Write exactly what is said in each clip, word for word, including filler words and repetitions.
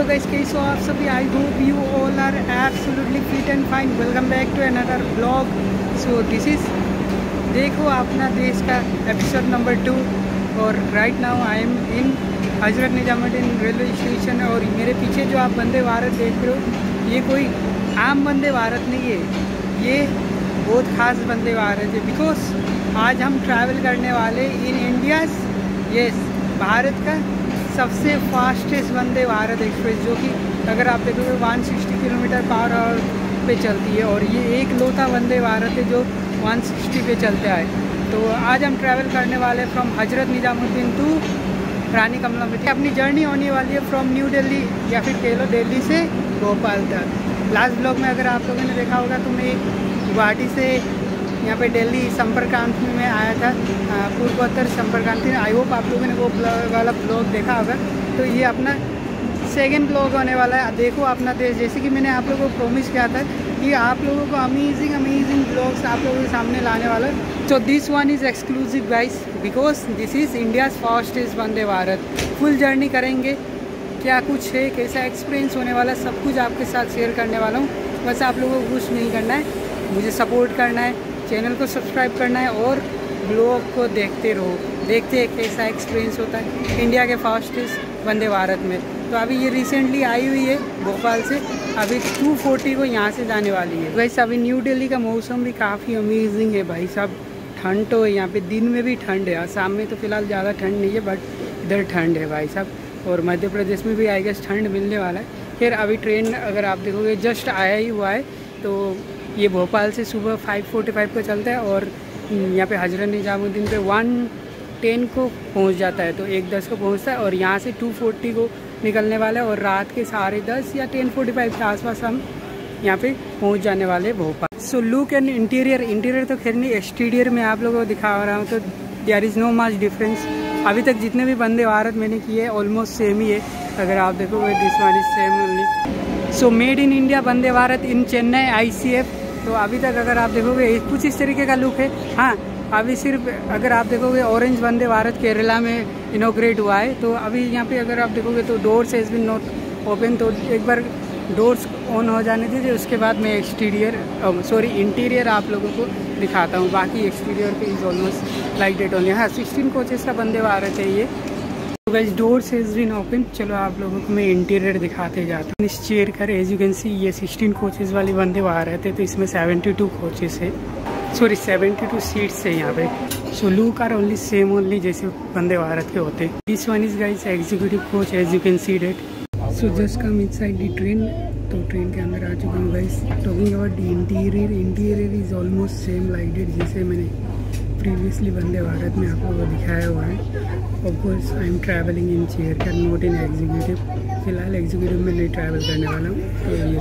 Hello guys, कैसे हो आप सभी? I hope you all are absolutely fit and fine. Welcome back to another blog. So this is देखो अपना देश का एपिसोड नंबर टू। और right now I am in Hazrat Nizamuddin railway station. और मेरे पीछे जो आप वंदे भारत देख रहे हो, ये कोई आम वंदे भारत नहीं है, ये बहुत ख़ास वंदे भारत है। बिकॉज आज हम ट्रैवल करने वाले इन इंडियाज़ यस भारत का सबसे फास्टेस्ट वंदे भारत एक्सप्रेस, जो कि अगर आप देखोगे एक सौ साठ किलोमीटर पर आवर पे चलती है। और ये एक लौता वंदे भारत है जो एक सौ साठ पे चलता है। तो आज हम ट्रैवल करने वाले फ्रॉम हजरत निजामुद्दीन टू रानी कमलावती। अपनी जर्नी होने वाली है फ्रॉम न्यू दिल्ली या फिर कह लो दिल्ली से भोपाल तक। लास्ट ब्लॉग में अगर आप लोगों ने देखा होगा तो मैं गुवाहाटी से यहाँ पे दिल्ली संपर्क क्रांति में आया था, पूर्वोत्तर संपर्क क्रांति। आई होप आप लोगों ने वो वाला ब्लॉग देखा होगा। तो ये अपना सेकेंड ब्लॉग होने वाला है। देखो अपना देश, जैसे कि मैंने आप लोगों को प्रॉमिस किया था कि आप लोगों को अमेजिंग अमेजिंग ब्लॉग्स आप लोगों के सामने लाने वाला है। तो this one is exclusive guys, because this is India's fastest Vande Bharat. Full journey करेंगे, क्या कुछ है, कैसा एक्सपीरियंस होने वाला, सब कुछ आपके साथ शेयर करने वाला हूँ। बस आप लोगों को कुछ नहीं करना है, मुझे सपोर्ट करना है, चैनल को सब्सक्राइब करना है और ब्लॉग को देखते रहो। देखते हैं कैसा एक्सपीरियंस होता है इंडिया के फास्टेस्ट वंदे भारत में। तो अभी ये रिसेंटली आई हुई है भोपाल से, अभी दो सौ चालीस को यहाँ से जाने वाली है। वैसे अभी न्यू दिल्ली का मौसम भी काफ़ी अमेजिंग है भाई साहब। ठंड तो है यहाँ पे, दिन में भी ठंड है, शाम में तो फिलहाल ज़्यादा ठंड नहीं है, बट इधर ठंड है भाई साहब। और मध्य प्रदेश में भी आई गेस ठंड मिलने वाला है। फिर अभी ट्रेन अगर आप देखोगे जस्ट आया ही हुआ है। तो ये भोपाल से सुबह फाइव फोर्टी फाइव को चलता है और यहाँ पे हजरत निजामुद्दीन पे वन टेन को पहुँच जाता है। तो एक दस को पहुँचता है और यहाँ से टू फोर्टी को निकलने वाला है। और रात के साढ़े दस या टेन फोर्टी फाइव के आसपास हम यहाँ पे पहुँच जाने वाले हैं Bhopal. So look and interior interior तो खैर नहीं, एक्सटीरियर में आप लोगों को दिखा रहा हूँ। तो there is no much difference. अभी तक जितने भी वंदे भारत मैंने किए ऑलमोस्ट सेम ही है। अगर आप देखोगे this one is same only. So made in India Vande Bharat in Chennai I C F. तो अभी तक अगर आप देखोगे कुछ इस तरीके का लुक है। हाँ, अभी सिर्फ अगर आप देखोगे ऑरेंज वंदे भारत केरला में इनोग्रेट हुआ है। तो अभी यहाँ पे अगर आप देखोगे तो doors has been not open. तो एक बार डोर्स ऑन हो जाने दीजिए, उसके बाद मैं एक्सटीरियर सॉरी इंटीरियर आप लोगों को दिखाता हूँ। बाकी एक्सटीरियर पे is almost like that only. हाँ, सिक्सटीन कोचेस का वंदे भारत है ये। तो guys doors has been open. चलो आप लोगों को मैं इंटीरियर दिखाते जाता हूँ। इस चेयर का एज यू कैन सी ये सिक्सटीन कोचेस वाली वंदे भारत है। तो इसमें सेवेंटी टू कोचेस है, सॉरी सेवेंटी टू सीट्स है यहाँ पे। So look are only same only जैसे वंदे भारत के होते। This one is guys executive coach as you can see that. So just come inside the train. तो ट्रेन के अंदर आ चुका हूँ guys. Talking about the interior, interior is almost same like that जैसे मैंने प्रीवियसली वंदे भारत में आप लोगों को दिखाया हुआ है। Of course I am travelling in chair car, not in executive. फिलहाल एग्जीक्यूटिव में नहीं ट्रैवल करने वाला हूँ। तो ये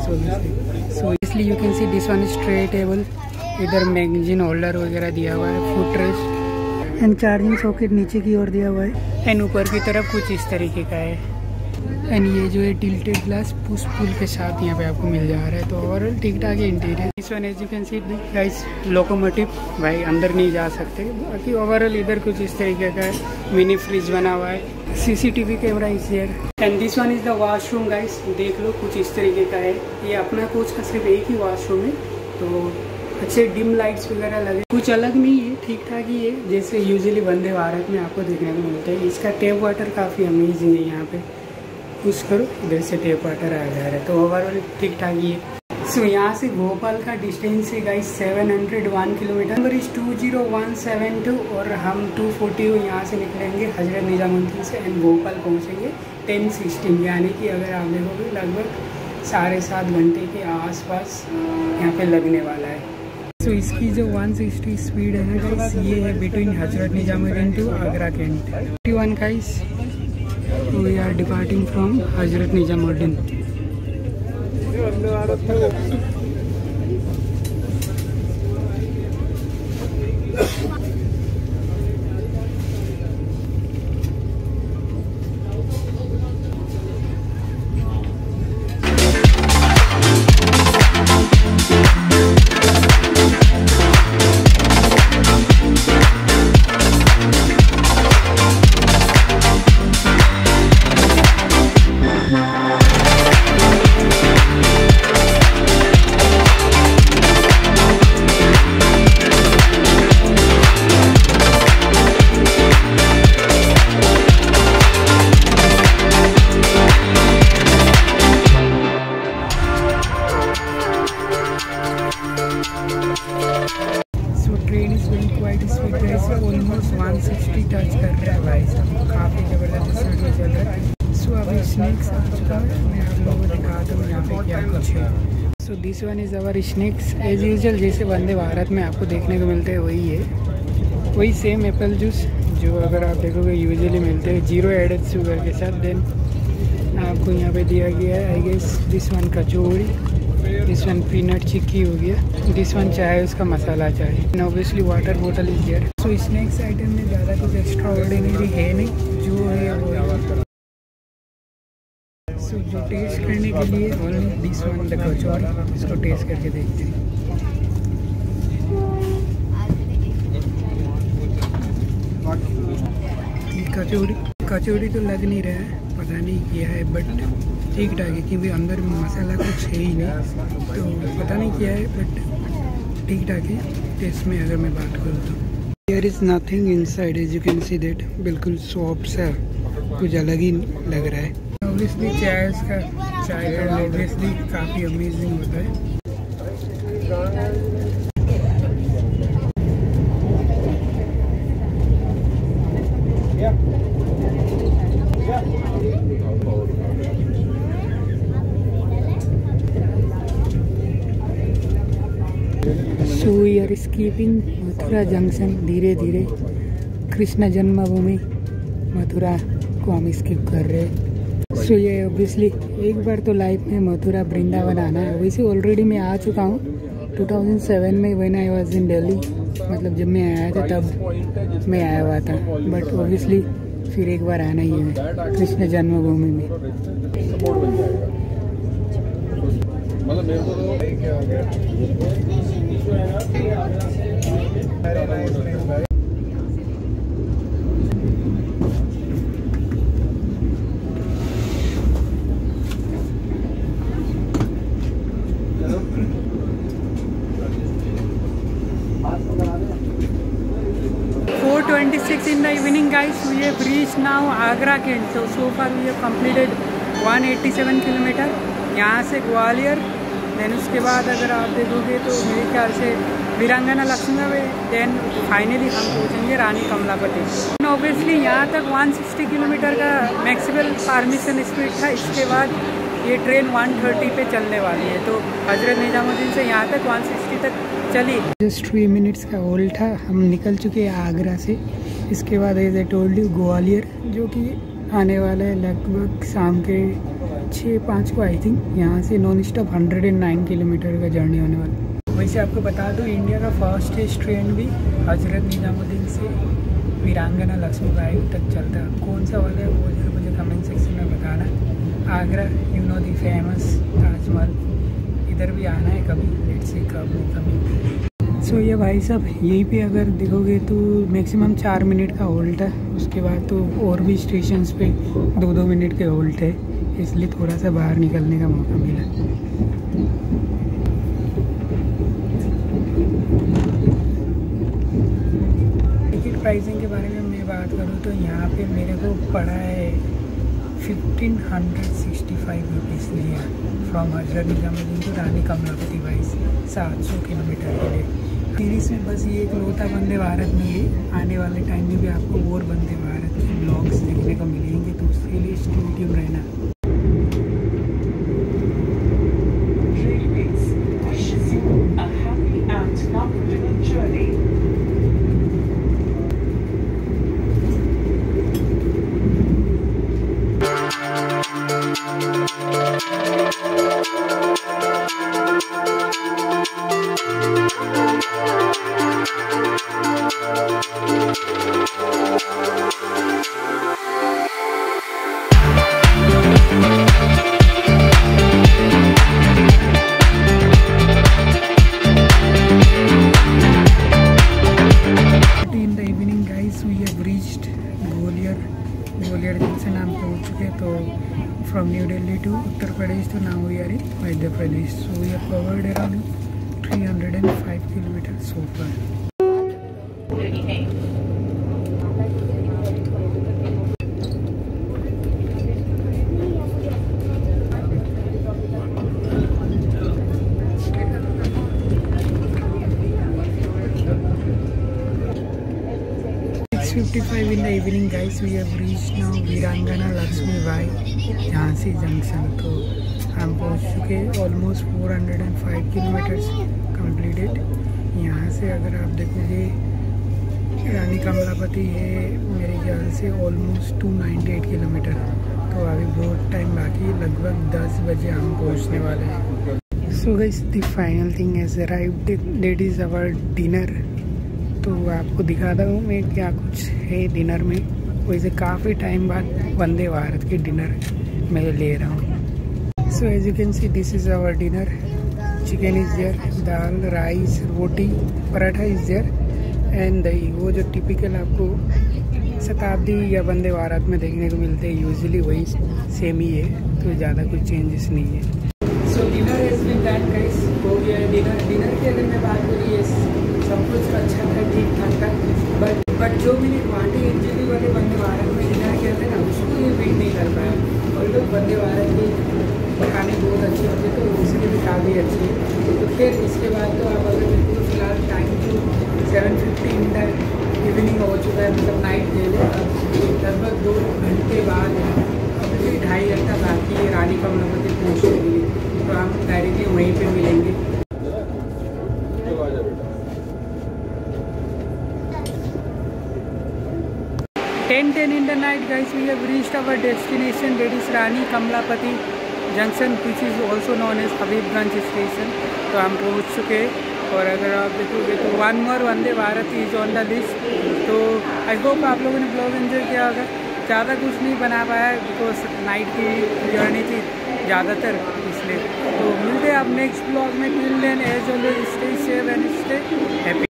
सो सो इसलिए you can see this one is tray table. इधर मैगजीन होल्डर वगैरह दिया हुआ है, foot rest and charging socket नीचे की ओर दिया हुआ है। एंड ऊपर की तरफ कुछ इस तरीके का है। एंड ये जो है टिल्टेड ग्लास पुश पुल के साथ यहाँ पे आपको मिल जा रहा है। तो ओवरऑल ठीक ठाक है interior. This one as you can see guys locomotive, भाई अंदर नहीं जा सकते। बाकी ओवरऑल इधर कुछ इस तरीके का है। मिनी फ्रिज बना हुआ है, CCTV camera is here. And this one is the washroom guys, देख लो कुछ इस तरीके का है। ये अपना कोच का सिर्फ एक ही वॉशरूम है। तो अच्छे डिम लाइट्स वगैरह लगे, कुछ अलग नहीं है, ठीक ठाक ही है जैसे यूजुअली वंदे भारत में आपको देखने को मिलता है। इसका टेप वाटर काफ़ी अमेजिंग है। यहाँ पे पुश करो, इधर से टेप वाटर आ जा रहा है। तो ओवरऑल ठीक ठाक ही है। सो यहाँ से भोपाल का डिस्टेंस है guys seven hundred one kilometre. Number is two zero one seven two. और हम टू फोर्टी को यहाँ से निकलेंगे हजरत निजामुद्दीन से एंड भोपाल पहुँचेंगे टेन सिक्सटीन। यानी कि अगर आप देखोगे लगभग साढ़े सात घंटे के आसपास यहाँ पे लगने वाला है। सो so, इसकी जो वन सिक्सटी स्पीड है ना गाइस, ये है between Hazrat Nizamuddin to Agra Cantt. Fifty one guys, we are departing from Hazrat Nizamuddin. अभी स्नैक्स आ चुका है, मैं आप लोगों को दिखाता हूँ यहाँ पे क्या कुछ है। So this one is our snacks as usual, जैसे वंदे भारत में आपको देखने को मिलते हैं वही है, वही सेम एप्पल जूस जो अगर आप देखोगे यूजुअली मिलते हैं जीरो एडेड शुगर के साथ। देन आपको यहाँ पे दिया गया है I guess this one kachori, this one peanut chikki हो गया, दिस वन चाय उसका masala chai, and obviously water बोतल is there. So snacks item में ज़्यादा कुछ एक्स्ट्रा ऑर्डिनरी है नहीं, जो है वो है। सो जो टेस्ट करने के लिए only this one the kachori, इसको टेस्ट करके देखते हैं। कचौड़ी कचौड़ी तो लग नहीं रहा है, पता नहीं क्या है, बट ठीक ठाक है क्योंकि अंदर में मसाला कुछ है ही नहीं, तो पता नहीं क्या है, बट ठीक ठाक है। टेस्ट में अगर मैं बात करूँ तो there is nothing inside, as you can see that, बिल्कुल सॉफ्ट सा कुछ अलग ही लग रहा है। ऑब्वियसली चाय उसका चाय का ऑब्वियसली काफ़ी अमेजिंग होता है। So we are skipping Mathura junction, धीरे धीरे कृष्ण जन्मभूमि मथुरा को हम स्किप कर रहे हैं। सो ये ऑब्वियसली एक बार तो लाइफ में मथुरा वृंदावन आना है। वैसे ऑलरेडी मैं आ चुका हूँ टू थाउज़ेंड सेवन में, when I was in Delhi, मतलब जब मैं आया था तब मैं आया हुआ था, बट ऑब्वियसली फिर एक बार आना ही है कृष्ण जन्मभूमि में। four twenty-six in the evening guys, we have reached now Agra Kent. So so far we have completed one eighty-seven kilometre यहाँ से ग्वालियर। देन उसके बाद अगर आप देखोगे तो मेरे ख्याल से वीरांगना लक्ष्मीबाई, देन फाइनली हम पहुँचेंगे रानी कमलापति। ऑब्वियसली यहाँ तक one sixty किलोमीटर का मैक्सिमम परमिशन स्पीड था, इसके बाद ये ट्रेन one thirty पे चलने वाली है, तो हजरत निजामुद्दीन से यहाँ तक one sixty तक चली। जस्ट थ्री मिनट्स का होल्ड था, हम निकल चुके हैं आगरा से। इसके बाद as I told you Gwalior, जो कि आने वाला है लगभग शाम के छः पाँच को आई थिंक। यहाँ से non stop hundred and nine kilometre का जर्नी होने वाला है। वैसे आपको बता दूँ इंडिया का फर्स्ट ट्रेन भी हजरत निजामुद्दीन से वीरांगना लक्ष्मीबाई तक चलता है। कौन सा वाला है वो जरा मुझे कमेंट सेक्शन में बताना। Agra you know the famous Taj Mahal, इधर भी आना है कभी, लेट्स सी कब कभी। सो ये भाई साहब यहीं पे अगर देखोगे तो मैक्सिमम चार मिनट का होल्ट है, उसके बाद तो और भी स्टेशंस पे दो दो मिनट के होल्ट है, इसलिए थोड़ा सा बाहर निकलने का मौका मिला। टिकट प्राइसिंग के बारे में मैं बात करूँ तो यहाँ पे मेरे को पड़ा है fifteen hundred sixty five rupees लिया from Hazrat Nizamuddin to Rani Kamalapati by सात सौ किलोमीटर के लिए। सीरीज में बस ये एक लोता वंदे भारत में है, आने वाले टाइम में भी आपको और वंदे भारत के ब्लॉग्स देखने को मिलेंगे, तो उसके लिए स्टे ट्यून्ड रहना। ग्वालियर जंक्शन हम पहुँच चुके, तो from new Delhi to Uttar Pradesh तो now we are in Madhya Pradesh. So we have covered around three hundred five kilometre so far. fifty-five in the evening guys, we have reached now Veerangana Lakshmi Bai Jhansi junction. तो हम पहुंच चुके almost four hundred and five kilometres completed. यहाँ से अगर आप देखोगे रानी कमलापति है मेरे ख्याल से almost two ninety eight kilometre. तो अभी बहुत टाइम बाकी है, लगभग दस बजे हम पहुँचने वाले हैं। So guys the final thing has arrived, that is our dinner. तो आपको दिखाता हूँ मैं क्या कुछ है डिनर में। वैसे काफ़ी टाइम बाद वंदे भारत के डिनर मैं ले रहा हूँ। So as you can see this is our dinner. Chicken is there, dal, rice, roti, paratha is there and dahi. वो जो टिपिकल आपको शताब्दी या वंदे भारत में देखने को मिलते हैं यूजुअली वही सेम ही है, तो ज़्यादा कुछ चेंजेस नहीं है। So dinner has been done guys, हो गया है डिनर। डिनर की अगर मैं बात करूँ ये सब कुछ अच्छा था, ठीक ठाक था, बट बट जो मैंने गुवाहाटी एनजेपी वाले वंदे भारत में डिनर किया था ना, उसको ये वेट नहीं कर पाया। और लोग वंदे भारत के खाने बहुत अच्छे होते तो उसके भी काफ़ी अच्छी है। तो फिर इसके बाद तो आप अगर मेरे को फिलहाल time to seven fifty in the evening हो चुका है, मतलब नाइट ले लो। लगभग दो घंटे बाद अभी ढाई घंटा बाकी है रानी कमलापति पहुँचने के लिए। तो हम डायरेक्टली वहीं पे मिलेंगे। Ten ten in the night guys we have reached our destination, that is Rani Kamlapati junction which is also known as Habibganj station. तो हम पहुंच चुके हैं। और अगर आप देखोगे तो one more Vande Bharat is on the list. तो आई होप आप लोगों ने ब्लॉग एंजॉय किया होगा। ज़्यादा कुछ नहीं बना पाया बिकॉज नाइट की जर्नी थी ज़्यादातर, इसलिए। तो मिलते हैं आप नेक्स्ट ब्लॉग में। Till then as always stay safe and stay happy.